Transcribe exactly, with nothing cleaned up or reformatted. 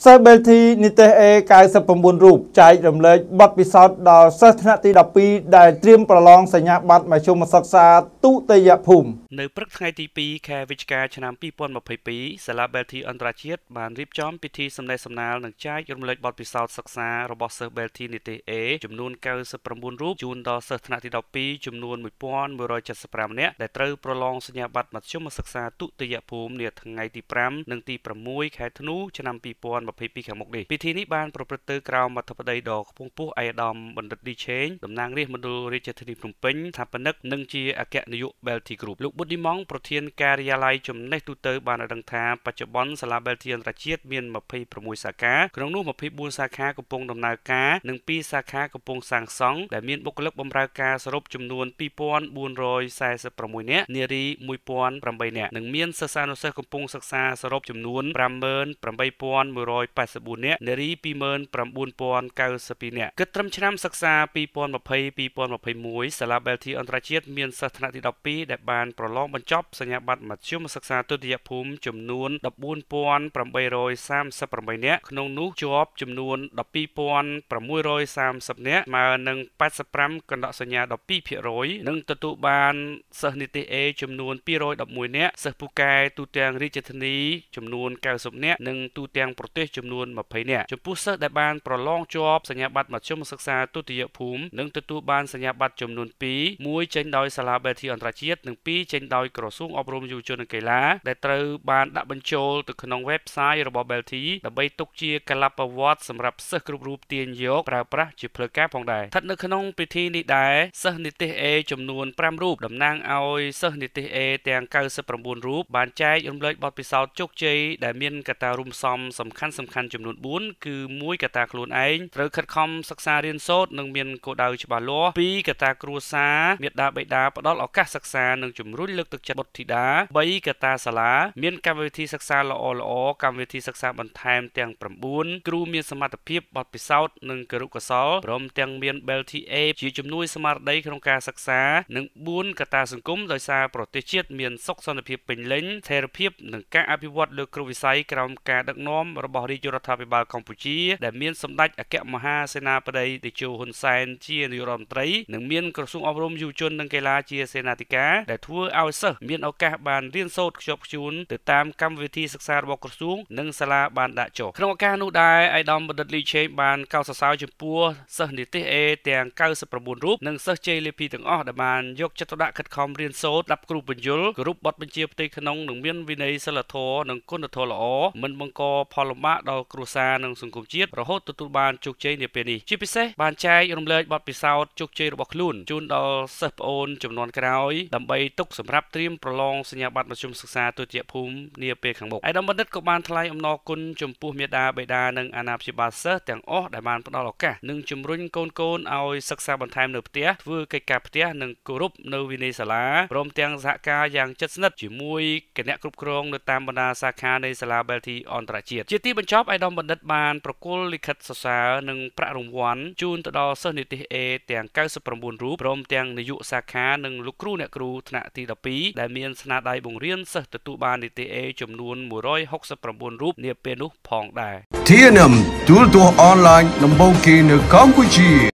សិស្ស Belty និទេស A เก้าสิบเก้า រូបចែករំលែកបទពិសោធន៍ដល់សិស្សថ្នាក់ទីដប់ពីរដែលត្រៀមប្រឡងសញ្ញាបត្រមធ្យមសិក្សាទុតិយភូមិនៅព្រឹកថ្ងៃទីពីរខែវិច្ឆិកាឆ្នាំពីរពាន់ម្ភៃពីរសាលា Belty អន្តរជាតិបានរៀបចំពិធីសម្ដែងសម្ដាលនិងចែករំលែកបទពិសោធន៍សិក្សារបស់សិស្ស Belty និទេស A ចំនួនเก้าสิบเก้า រូបជូនដល់សិស្សថ្នាក់ទីដប់ពីរចំនួនmột nghìn một trăm七mươi lăm នាក់ដែលត្រូវប្រឡងសញ្ញាបត្រមធ្យមសិក្សាទុតិយភូមិនាថ្ងៃទីห้าនិងទីหกខែធ្នូឆ្នាំពីរពាន់ម្ភៃពីរខាងមុខនេះពិធីនេះបានប្រព្រឹត្តទៅក្រោមអធិបតីដ៏ខ្ពង់ខ្ពស់ឯកឧត្តមបណ្ឌិតឌីឆេងតំណាងរាស្ត្រមណ្ឌលរាជធានីភ្នំពេញស្ថាបនិកនិងជាអគ្គនាយក Belty Group លោកប៊ុតឌីម៉ង់ប្រធានការិយាល័យចំណេះទូទៅបានឲ្យដឹងថាបច្ចុប្បន្នសាលា Belty អន្តរជាតិមានยี่สิบหกសាខាក្នុងនោះยี่สิบสี่សាខាកំពុងដំណើរការនិងពីរសាខាកំពុងសាងសង់ដែលមានបុគ្គលិកបម្រើការសរុបចំនួនពីរពាន់បួនរយសែសិបប្រាំមួយនាក់នារីមួយពាន់ប្រាំបីនាក់និងមានសិស្សានុសិស្សកំពុងសិក្សាសរុបចំនួនប្រាំម៉ឺនប្រាំបីពាន់មួយរយប៉ែតសិបបួននាក់នារីពីរម៉ឺនប្រាំបួនពាន់កៅសិបពីរនាក់គិតត្រឹមឆ្នាំសិក្សាពីរពាន់ម្ភៃ ពីរពាន់ម្ភៃមួយសាលា Belty អន្តរជាតិមានសិស្សថ្នាក់ទីដប់ពីរដែលបានប្រឡងបញ្ចប់សញ្ញាបត្រមធ្យមសិក្សាទុតិយភូមិចំនួនដប់បួនពាន់ប្រាំបីរយសាមសិបប្រាំបីនាក់ក្នុងនោះជាប់ចំនួនដប់ពីរពាន់ប្រាំមួយរយសាមសិបនាក់ស្មើនឹងប៉ែតសិបប្រាំកណ្ដកសញ្ញាដប់ពីរភាគរយនិងទទួលបានសិស្សនិទេស A ចំនួនពីររយដប់មួយនាក់សិស្សពូកែទូទាំងរាជធានីចំនួនเก้าสิบនាក់និងទូទាំងប្រទេសចំនួនยี่สิบនាក់ចំពោះសិស្សដែលបានប្រឡងជាប់សញ្ញាបត្រមធ្យមសិក្សាទុតិយភូមិនិងទទួលបានសញ្ញាបត្រចំនួនពីរមួយចេញដោយសាលា Belty អន្តរជាតិនិងពីរចេញដោយក្រសួងអប់រំយុវជននិងកីឡាដែលត្រូវបានដាក់បញ្ចូលទៅក្នុង website របស់ Belty ដើម្បីទុកជាកាលប្រវត្តិសម្រាប់សិស្សគ្រប់រូបទាញយកប្រើប្រាស់ជាផ្លូវការផងដែរស្ថិតនៅក្នុងពិធីនេះដែរសិស្សនិទេស A ចំនួនប្រាំរូបតំណាងឲ្យសិស្សនិទេស A ទាំងเก้าสิบเก้าរូបបានចែករំលែកបទពិសោធន៍ជោគជ័យដែលមានកត្តារួមផ្សំសំខាន់សំខាន់ចំនួនបួនគឺមួយកត្តាខ្លួនឯងត្រូវខិតខំសិក្សារៀនសូត្រនិងមានគោលដៅច្បាស់លាស់ពីរកត្តាគ្រួសារមាតាបិតាផ្ដល់ឱកាសសិក្សានិងជំរុញលើកទឹកចិត្តបុត្រធីតាបីកត្តាសាលាមានកម្មវិធីសិក្សាល្អល្អកម្មវិធីសិក្សាបន្ថែមទាំងប្រាំបួនគ្រូមានសមត្ថភាពបទពិសោធន៍និងគរុកោសល្យព្រមទាំងមាន Belty A ជាជំនួយស្មារតីក្នុងការសិក្សានិងបួនកត្តាសង្គមដោយសារប្រទេសជាតិមានសុខសន្តិភាពពេញលេញស្ថិរភាពនិងការអភិវឌ្ឍលើគ្រប់វិស័យក្រោមការដឹកនាំរបស់រាជរដ្ឋាភិបាលកម្ពុជាដែលមានសម្ដេចអគ្គមហាសេនាបតីតេជោហ៊ុនសែនជានាយករដ្ឋមន្ត្រីនិងមានក្រសួងអប់រំយុវជននិងកីឡាជាសេនាធិការដែលធ្វើឲ្យសិស្សមានឱកាសបានរៀនសូត្រខ្ជាប់ខ្ជួនទៅតាមកម្មវិធីសិក្សារបស់ក្រសួងនិងសាលាបានដាក់ចុះក្នុងឱកាសនោះដែរឯកឧត្តមបណ្ឌិតលីឆេងបានកោតសរសើរចំពោះសិស្សនិទេស A ទាំងเก้าสิบเก้าរូបនិងសិស្សជ័យលាភីទាំងអស់ដែលបានយកចិត្តទុកដាក់ខិតខំរៀនសូត្រដាប់គ្រូបញ្យលគោរពបទបញ្ជាផ្ទៃក្នុងនិងមានវិន័យសីលធម៌និងគុណធម៌ល្អមិនបង្កផលលំបាកដល់គ្រួសារនិងសង្គមជាតិរហូតទទួលបានជោគជ័យនាពេលនេះជាពិសេសបានចែករំលែកបទពិសោធន៍ជោគជ័យរបស់ខ្លួនជូនដល់សិស្សប្អូនចំនួនក្រោយដើម្បីទុកសម្រាប់ត្រៀមប្រឡងសញ្ញាបត្រមធ្យមសិក្សាទុតិយភូមិនាពេលខាងមុខឯកឧត្តមបណ្ឌិតក៏បានថ្លែងអំណរគុណចំពោះមាតាបិតានិងអាណាព្យាបាលសិស្សទាំងអស់ដែលបានផ្ដល់ឱកាសនិងជំរុញកូនកូនឲ្យសិក្សាបន្ថែមនៅផ្ទះធ្វើកិច្ចការផ្ទះនិងគោរពនៅវិន័យសាលាព្រមទាំងសហការយ៉ាងជិតស្និទ្ធជាមួយគណៈគ្រប់គ្រងនៅតាមបណ្ដាសាខានៃសាលា Belty អន្តរជាតិជាទីបញ្ចប់ឯកឧត្តមបណ្ឌិតបានប្រគល់លិខិតសរសើរនិងប្រាក់រង្វាន់ជូនទៅដល់សិស្សនិទេស A ទាំងเก้าสิบเก้าរូបព្រមទាំងនាយកសាខានិងលោកគ្រូអ្នកគ្រូថ្នាក់ទីដប់ពីរដែលមានស្នាដៃបង្រៀនសិស្សទទួលបាននិទេស A ចំនួនmột trăm sáu mươi chínរូបនាពេលនោះផងដែរที เอ็น เอ็ม ទូរទស្សន៍អនឡាញដំបូងគេនៅកម្ពុជា